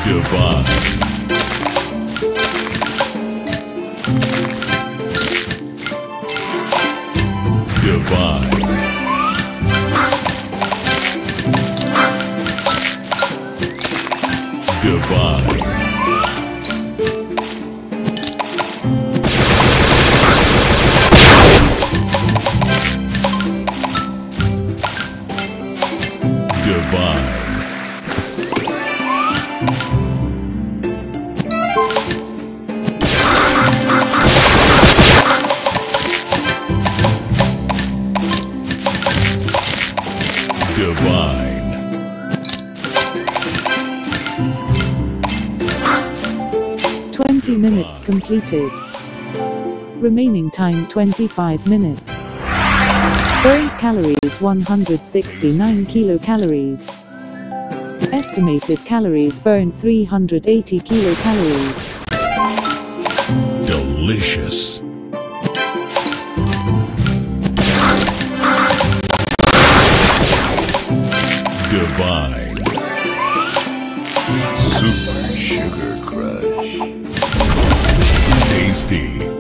Divine. Divine. Divine. Divine. 20 minutes completed. Remaining time 25 minutes. Burnt calories 169 kilocalories. Estimated calories burned 380 kilocalories. Delicious. Divine. Super Sugar Crush. Tasty.